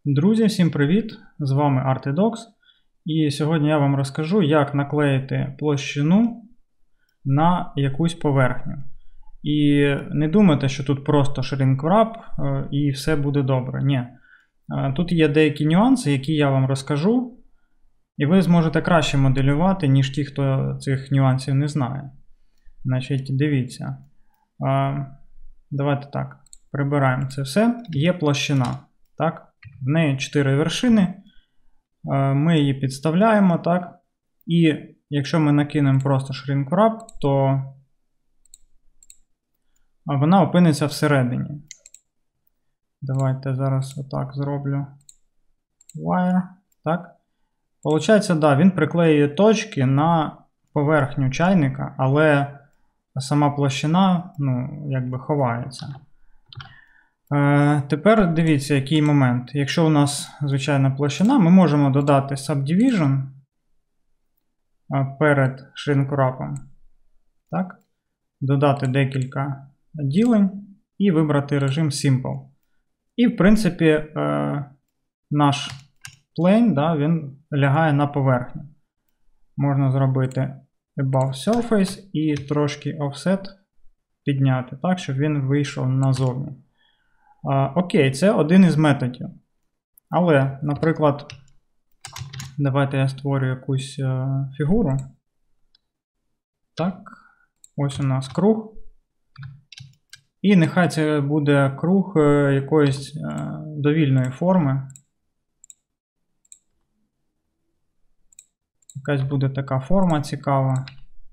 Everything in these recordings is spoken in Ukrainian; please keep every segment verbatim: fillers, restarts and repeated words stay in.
Друзі, всім привіт! З вами Artidox. І сьогодні я вам розкажу, як наклеїти площину на якусь поверхню. І не думайте, що тут просто shrink wrap і все буде добре. Ні. Тут є деякі нюанси, які я вам розкажу. І ви зможете краще моделювати, ніж ті, хто цих нюансів не знає. Значить, дивіться. Давайте так, прибираємо це все. Є площина. Так? В неї чотири вершини. Ми її підставляємо, так? І якщо ми накинемо просто shrink wrap, то вона опиниться всередині. Давайте зараз отак зроблю. Wire. Так? Получається, да, він приклеює точки на поверхню чайника, але сама площина, ну, якби ховається. Е, тепер дивіться, який момент. Якщо у нас звичайна площина, ми можемо додати Subdivision перед shrink wrap. Так? Додати декілька ділень і вибрати режим Simple. І, в принципі, е, наш plane, да, він лягає на поверхню. Можна зробити Above Surface і трошки Offset підняти, так, щоб він вийшов назовні. А, окей, це один із методів. Але, наприклад, давайте я створю якусь е, фігуру. Так, ось у нас круг. І нехай це буде круг е, якоїсь е, довільної форми. Якась буде така форма цікава.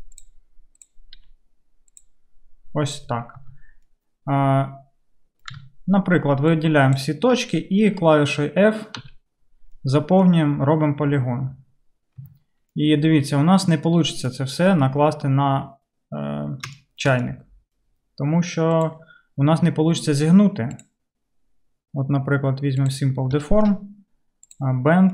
Ось так. А, наприклад, виділяємо всі точки і клавішою F заповнюємо, робимо полігон. І дивіться, у нас не вийде це все накласти на е, чайник. Тому що у нас не вийде зігнути. От, наприклад, візьмемо Simple Deform, Bend.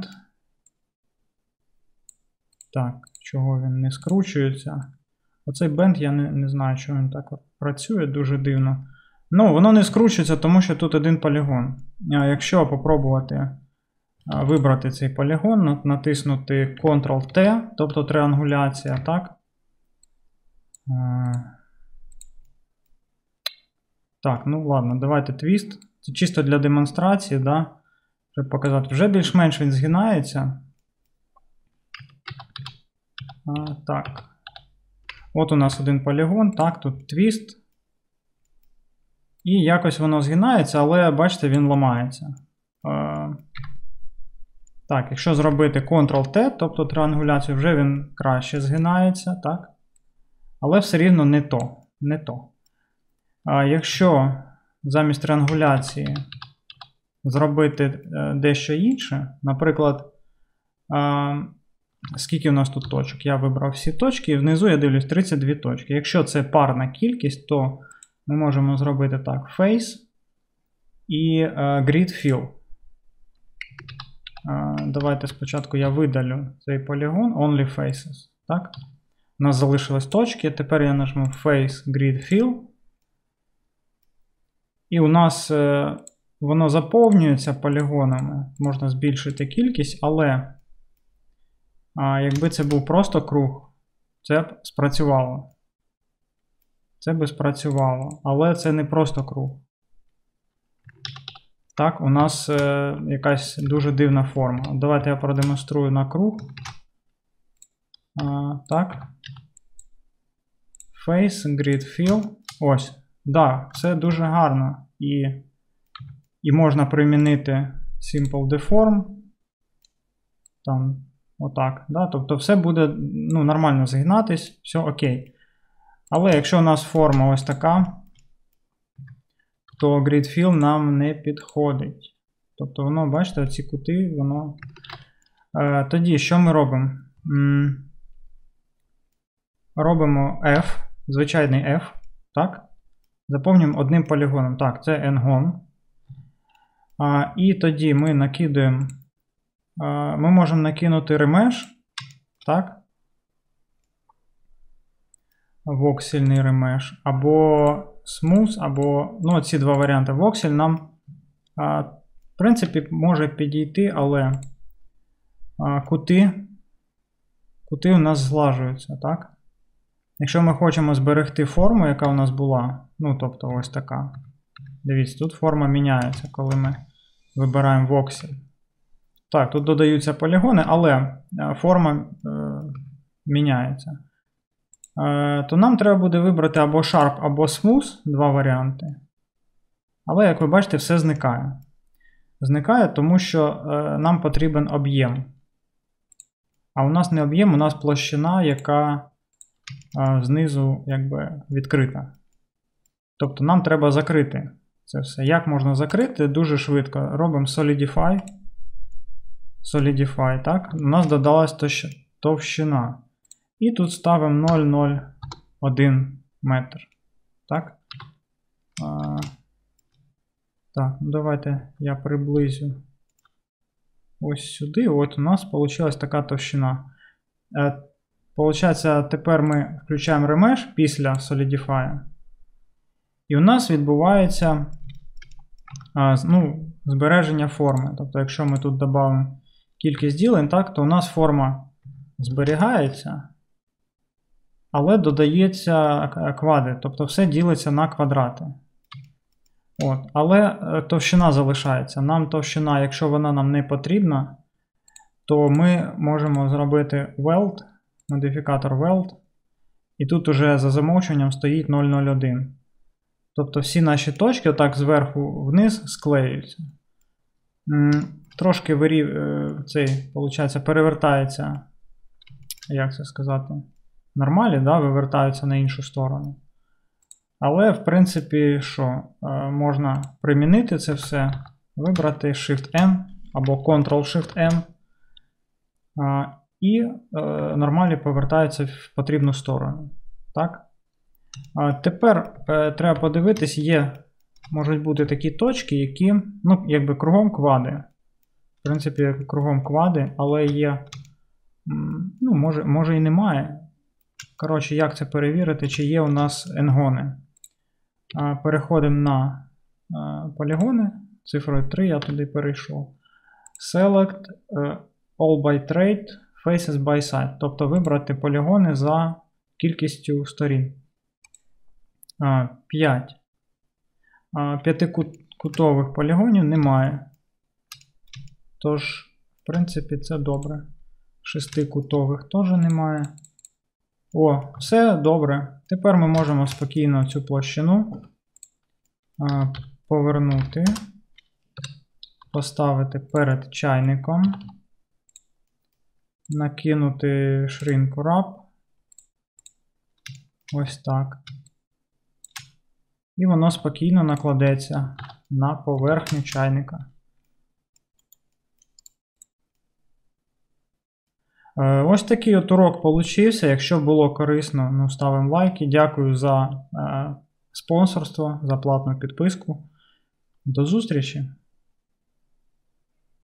Так, чого він не скручується. Оцей Bend, я не, не знаю, чого він так от працює, дуже дивно. Ну, воно не скручується, тому що тут один полігон. А якщо попробувати вибрати цей полігон, натиснути контрол-T, тобто триангуляція, так? Так, ну ладно, давайте твіст. Це чисто для демонстрації, да? Щоб показати. Вже більш-менш він згинається. А, так. От у нас один полігон, так, тут твіст. І якось воно згинається, але, бачите, він ламається. А, так, якщо зробити контрол-T, тобто триангуляцію, вже він краще згинається, так? Але все рівно не то. Не то. А якщо замість триангуляції зробити е, дещо інше, наприклад, е, скільки у нас тут точок? Я вибрав всі точки, і внизу я дивлюсь тридцять дві точки. Якщо це парна кількість, то ми можемо зробити так: Face і е, Grid Fill. Е, давайте спочатку я видалю цей полігон, Only Faces. Так? У нас залишились точки, тепер я нажму Face Grid Fill. І у нас е, воно заповнюється полігонами, можна збільшити кількість, але а, якби це був просто круг, це б спрацювало. Це б спрацювало, але це не просто круг. Так, у нас е, якась дуже дивна форма. Давайте я продемонструю на круг. А, так. Face, Grid Fill. Ось. Да, це дуже гарно. І, і можна примінити Simple Deform. Там, отак. Да? Тобто все буде, ну, нормально згинатись, все окей. Але якщо у нас форма ось така, то Grid Fill нам не підходить. Тобто воно, бачите, оці кути, воно. Е, тоді, що ми робимо? М робимо F, звичайний F, так? Заповнюємо одним полігоном. Так, це N-Gon. А, і тоді ми накидуємо, а, ми можемо накинути Remesh, так? Воксельний Remesh, або Smooth, або, ну, ці два варіанти. Воксель нам а, В принципі, може підійти, але а, кути, кути у нас зглажуються, так? Якщо ми хочемо зберегти форму, яка у нас була, ну, тобто ось така. Дивіться, тут форма міняється, коли ми вибираємо воксель. Так, тут додаються полігони, але форма е, міняється. Е, то нам треба буде вибрати або Sharp, або Smooth, два варіанти. Але, як ви бачите, все зникає. Зникає, тому що е, нам потрібен об'єм. А у нас не об'єм, у нас площина, яка е, знизу якби відкрита. Тобто нам треба закрити це все. Як можна закрити? Дуже швидко. Робимо Solidify. Solidify, так? У нас додалась товщина. І тут ставимо нуль цілих нуль один метр. Так? А, так, ну давайте я приблизю ось сюди. От у нас вийшла така товщина. Е, Получається, тепер ми включаємо Remesh після Solidify. І у нас відбувається а, ну, збереження форми. Тобто, якщо ми тут додамо кількість ділень, так, то у нас форма зберігається, але додається квади. Тобто все ділиться на квадрати. От. Але товщина залишається. Нам товщина, якщо вона нам не потрібна, то ми можемо зробити weld, модифікатор weld, і тут уже за замовчуванням стоїть нуль цілих нуль один. Тобто всі наші точки отак зверху вниз склеюються. Трошки вирів, цей, виходить, перевертається, як це сказати, нормалі, да, вивертаються на іншу сторону. Але, в принципі, що, можна примінити це все, вибрати Shift-N або Ctrl-Shift-N, і нормалі повертаються в потрібну сторону. Так? Тепер треба подивитись, є, можуть бути такі точки, які, ну, якби кругом квади. В принципі, кругом квади, але є, ну, може, може і немає. Коротше, як це перевірити, чи є у нас енгони. Переходимо на полігони, цифрою три я туди перейшов. Select all by trait, faces by side. Тобто вибрати полігони за кількістю сторін. п'ять. П'ятикутових полігонів немає. Тож, в принципі, це добре. Шестикутових теж немає. О, все добре. Тепер ми можемо спокійно цю площину повернути, поставити перед чайником, накинути shrink wrap. Ось так. І воно спокійно накладеться на поверхню чайника. Ось такий от урок получився. Якщо було корисно, ну, ставимо лайки. Дякую за е, спонсорство, за платну підписку. До зустрічі!